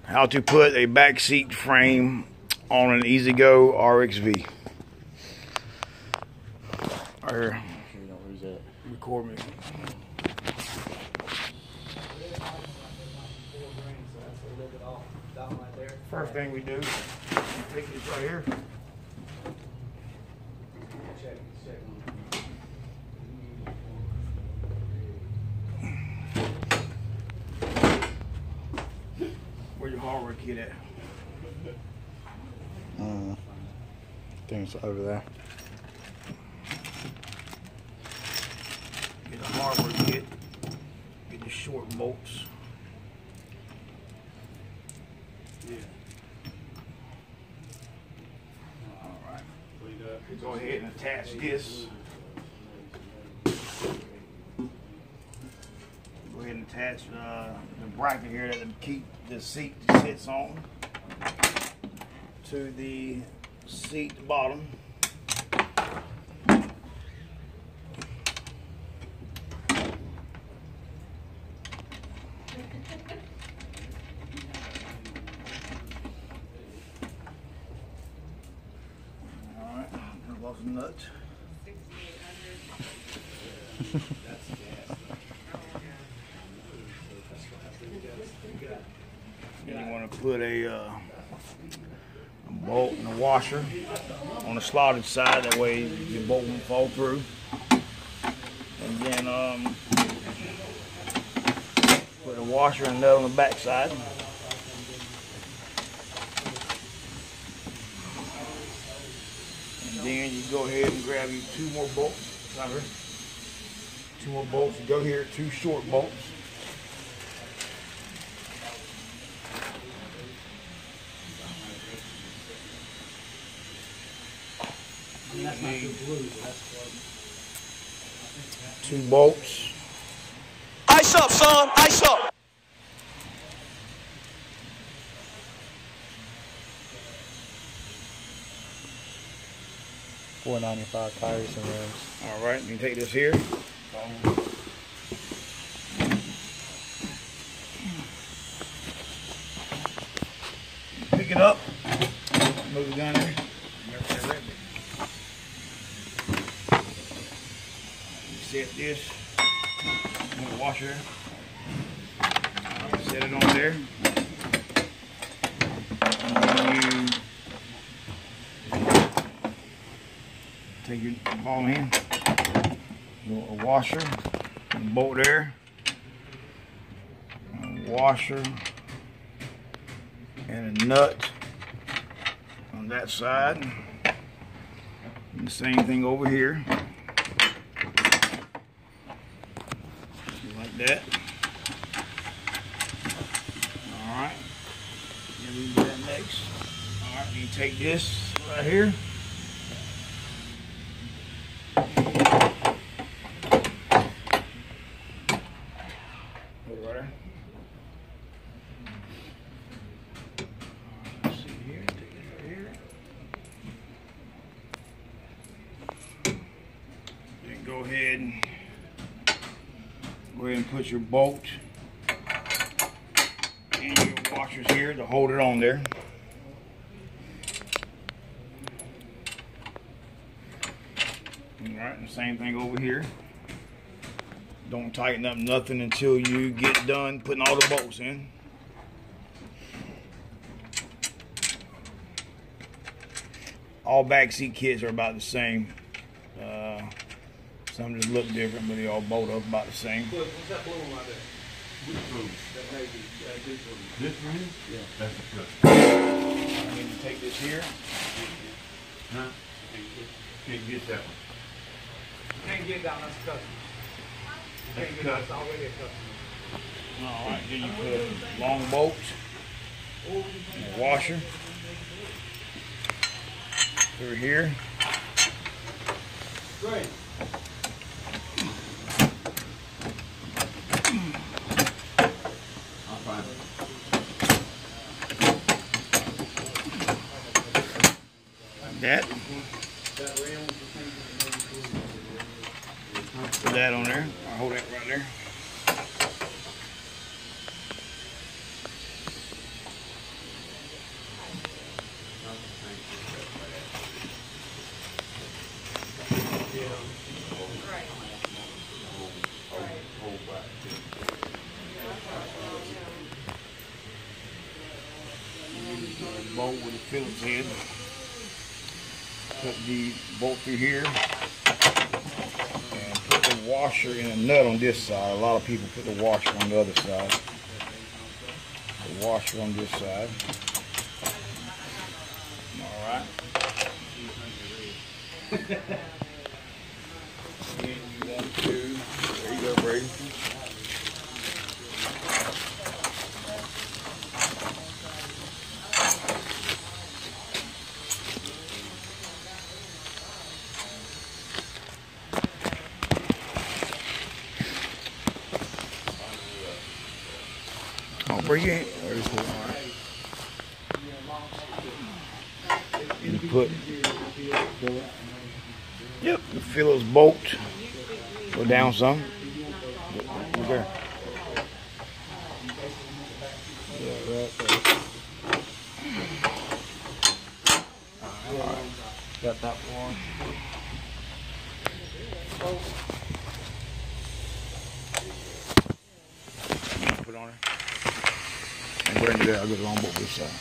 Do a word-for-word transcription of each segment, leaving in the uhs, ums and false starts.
How to put a back seat frame on an E-Z-GO R X V. Right here. Record me. First thing we do, take this right here. Where's your hardware kit at? Uh, I think it's over there. Get the hardware kit. Get the short bolts. Yeah. All right. Go ahead and attach this. Go ahead and attach uh, the bracket here that keep the seat sits on to the seat bottom. Alright, I lost a nut. Then you want to put a, uh, a bolt and a washer on the slotted side, that way your bolt won't fall through. And then um, put a washer and nut on the back side. And then you go ahead and grab you two more bolts. Right here. Two more bolts. You go here, two short bolts. That's not too blue, but that's Two bolts. Ice up, son. Ice up. four ninety-five tires and rims. All right, you take this here. Pick it up. Move it down there. Set this on the washer. Set it on there. And then you take your ball in. A washer, a bolt there, a washer, and a nut on that side. And the same thing over here. Like that. Alright. Then we do that next. Alright, you take this right here. Put it right there. Let's see here. Take it right here. Then go ahead and Go ahead and put your bolt and your washers here to hold it on there. Alright, and the same thing over here. Don't tighten up nothing until you get done putting all the bolts in. All backseat kits are about the same. Uh, Some just look different, but they all bolt up about the same. What's that blue one right there? Which room? That Navy, uh, this one. This room? Yeah. That's the cut. I need to take this here. Huh? Can't get that one. Can't get down, that's custom. That's Can't get cut. down, it's already a custom. Alright, then you put a long bolt, and a washer through here. Great. I'll find it. Like that. Put that on there. I'll hold that right there. bolt with a Phillips head. Put the bolt through here and put the washer and a nut on this side. A lot of people put the washer on the other side. The washer on this side. All right. Then you want to, there you go, Brady. Oh, bring it in. There's the one. You put, yep, the Phillips bolt. Go down some. Right there. Yeah, right there. All right. Got that one. Put on it. And bring it there. I'll get it on both this side.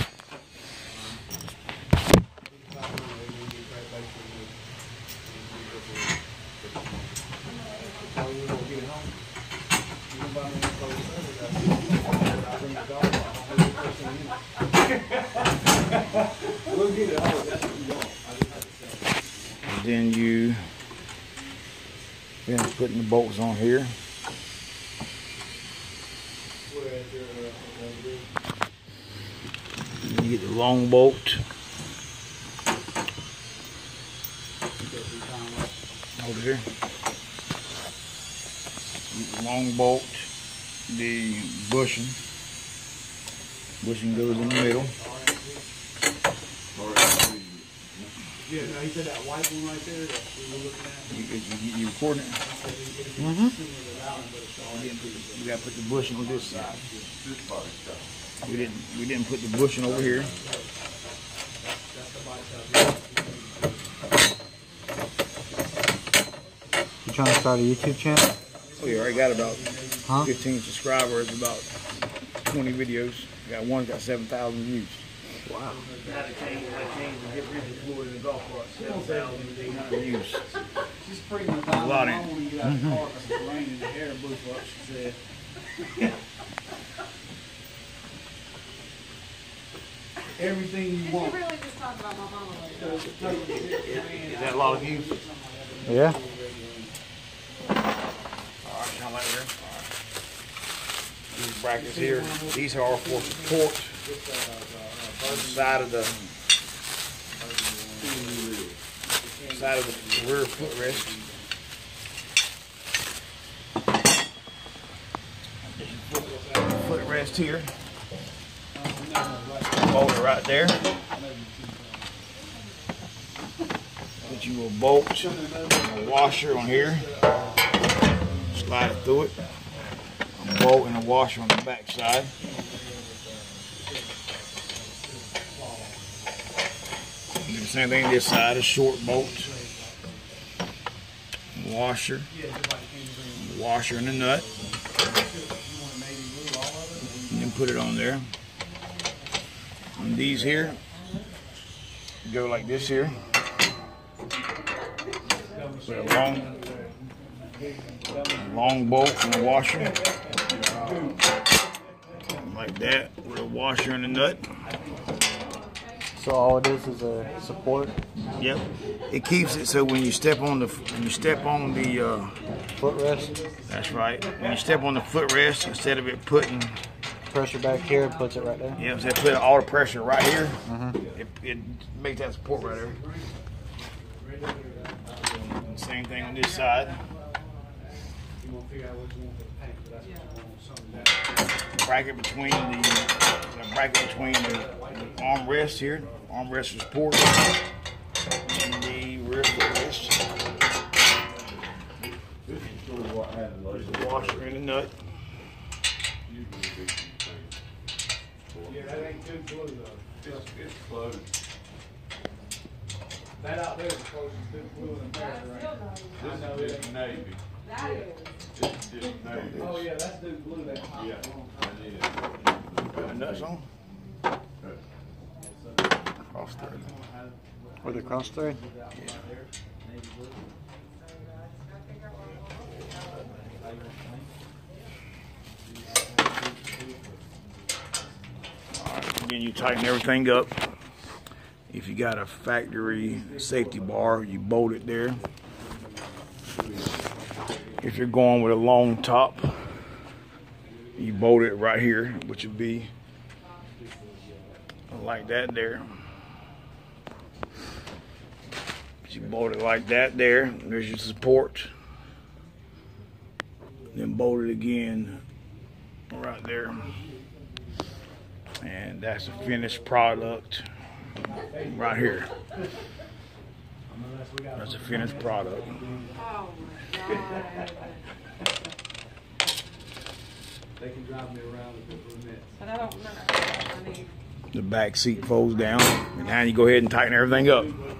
And then you finish putting the bolts on here. You get the long bolt. Over here. The long bolt, the bushing. Bushing goes in the middle. Yeah, no, he said that white one right there that we were looking at. You, you, you recording it? Mm-hmm. You gotta put the bushing on this side. We didn't we didn't put the bushing over here. You trying to start a YouTube channel? Oh yeah, I already got about Huh? fifteen subscribers, about twenty videos. Got one got seven thousand views. Wow. How to change, how to change the differential fluid in the golf cart. seven thousand eight hundred views. She's pretty much A lot in. I want to get out of the car because it's raining. The hair blew up, she said. Everything you Did want. you really just talk about my mama like that? Is that a lot of views? Yeah. Alright, kind of like here. Alright. These brackets here, these are for support on the side of the side of the rear footrest. Footrest here. Bolt it right there. Put you a bolt, a washer on here. Slide it through it. A bolt and a washer on the back side. Do the same thing this side, a short bolt. Washer. Washer and a nut. And then put it on there. And these here go like this here. Put a long, a long bolt and a washer. Like that with a washer and a nut. So all it is is a support Yep. It keeps it so when you step on the when you step on the uh, footrest. that's right. When you step on the footrest, instead of it putting Pressure back here and puts it right there. yeah, instead of putting all the pressure right here, Mm-hmm. it, it makes that support right there. And same thing on this side. You want to figure out what you want for the paint, but that's what you want something. Bracket between the, the bracket between the, the armrest here, armrest for support, and the rear footrest. There's the washer and the nut. Yeah, that ain't too blue though. It's, it's closed. That out there is close to too blue in America, right? This is just navy. That is. This is just navy. Oh yeah, that's Duke blue. That Yeah, that is. Put the nuts on. cross thread. With a cross thread? Alright, then you tighten everything up. If you got a factory safety bar, you bolt it there. If you're going with a long top, you bolt it right here, which would be like that there. You bolt it like that there. There's your support. Then bolt it again right there. And that's the finished product right here. That's a finished product. Oh my God. They can drive me around with the permits. But I don't know. I need. The back seat folds down, and now you go ahead and tighten everything up.